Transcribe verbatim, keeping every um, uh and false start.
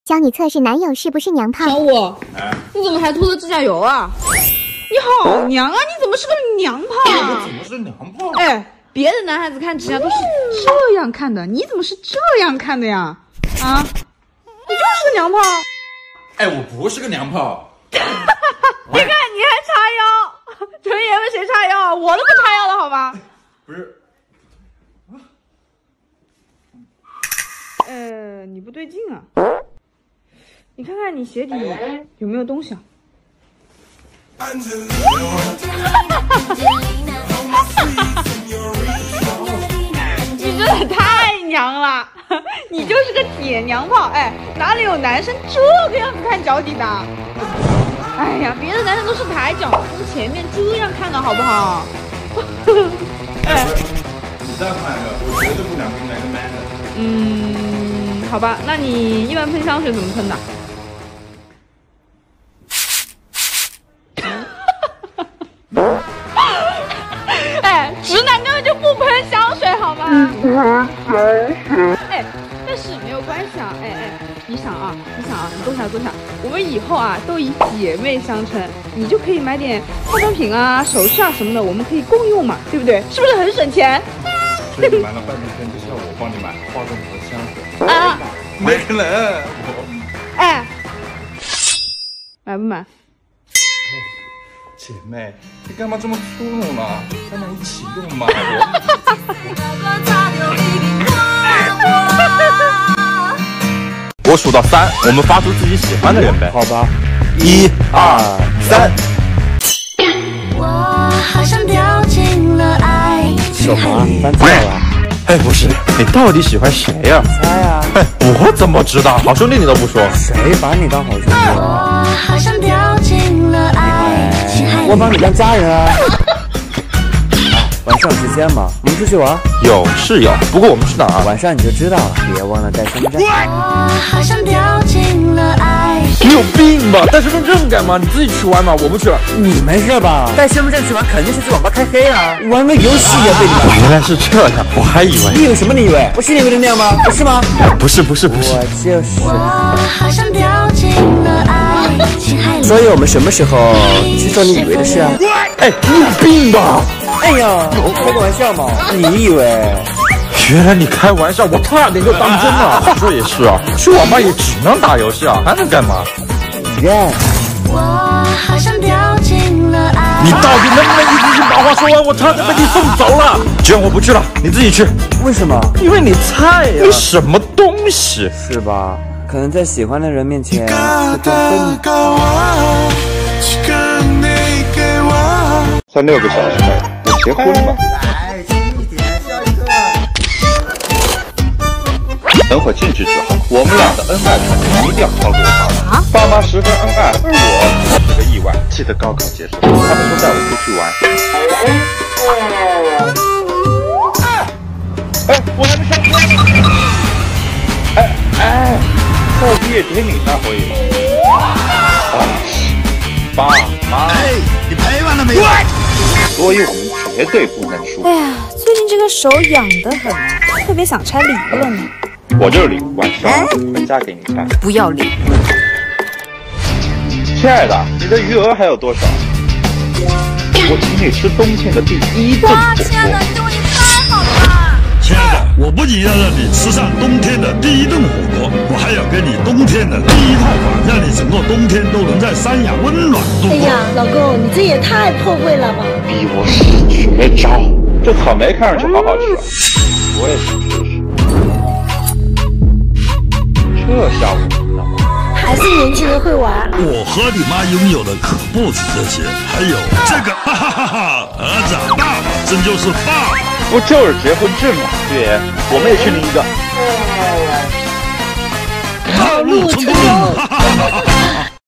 教你测试男友是不是娘炮。 小五，哎、你怎么还涂了指甲油啊？你好娘啊！你怎么是个娘炮啊？ 我怎么是娘炮？ 哎，别的男孩子看指甲都是这样看的，你怎么是这样看的呀？啊，你就是个娘炮。 哎，我不是个娘炮。 你看你还叉腰，纯爷们谁叉腰？我都不叉腰的好吗？ 不是。 呃，你不对劲啊！你看看你鞋底有没有东西啊？你真的太娘了，你就是个铁娘炮！哎，哪里有男生这个样子看脚底的？哎呀，别的男生都是抬脚从前面这样看的好不好？ 哎，你再换一个，我绝对不敢跟那个 man 的。 嗯，好吧，那你一般喷香水怎么喷的？哎，直男根本就不喷香水好吗？哎，但是没有关系啊！哎哎，你想啊，你想啊，你坐下坐下，我们以后啊都以姐妹相称，你就可以买点化妆品啊、首饰啊什么的，我们可以共用嘛，对不对？是不是很省钱？ 所以你瞒了半天，就叫我帮你买化妆品和香水啊？ 没可能！ 哎，买不买？ 姐妹，你干嘛这么粗鲁呢？咱俩一起用嘛！我数到三，我们发出自己喜欢的人呗。 好吧， 一、二、三。 我好像掉进了爱小华，翻错了。 哎，不是，你到底喜欢谁呀？ 猜啊！ 哎，我怎么知道？好兄弟你都不说， 谁把你当好兄弟？ 我好像掉进了爱情海里。 我把你当家人啊！晚上有时间吗？我们出去玩。 有是有，不过我们去哪儿？ 晚上你就知道了，别忘了带身份证。 我好像掉进了爱。 你有病吧？带身份证干嘛？你自己去玩嘛，我不去了。 你没事吧？带身份证去玩肯定是去网吧开黑啊！玩个游戏也被你们。 原来是这样，我还以为。 你以为什么？你以为我是你以为的那样吗？不是吗？ 不是不是不是， 我就是。 我好像掉进了爱情海里。 所以我们什么时候去做你以为的事啊？ 哎，你有病吧？ 哎呀，开个玩笑嘛！你以为？ 原来你开玩笑，我差点就当真了。话说也是啊，去网吧也只能打游戏啊，还能干嘛？ 耶！ 我好像掉进了爱。 你到底能不能一次性把话说完？我差点被你送走了。既然我不去了，你自己去。 为什么？ 因为你菜呀！你什么东西？ 是吧？可能在喜欢的人面前会更笨。 才六个小时了，我结婚吧。 来，轻一点，笑一个。 等会进去之后，我们俩的恩爱一定要超过他。啊！爸妈十分恩爱，而我是个意外。记得高考结束，他们说带我出去玩。哎，我还没上课。哎哎，后毕业典礼那回。爸妈， 哎，你陪完了没有？ 所以我们绝对不能输。 哎呀，最近这个手痒得很啊，特别想拆礼物了呢。 我这里晚上回家给你拆。 不要脸！ 亲爱的，你的余额还有多少？我请你吃冬天的第一顿火锅。 亲爱的，你对我也太好了吧！ 亲爱的，我不仅要让你吃上冬天的第一顿火锅，我还要给你冬天的第一套房，让你整个冬天都能在三亚温暖度过。 哎呀，老公，你这也太破费了吧！ 逼我使绝招，这草莓看上去好好吃，我也试试。这下我知道了， 还是年轻人会玩。 我和你妈拥有的可不止这些，还有这个，哈哈哈哈！儿子啊，爸爸，这就是爸爸。 不就是结婚证吗？对，我们也去领一个。 套路成功！哈哈哈哈！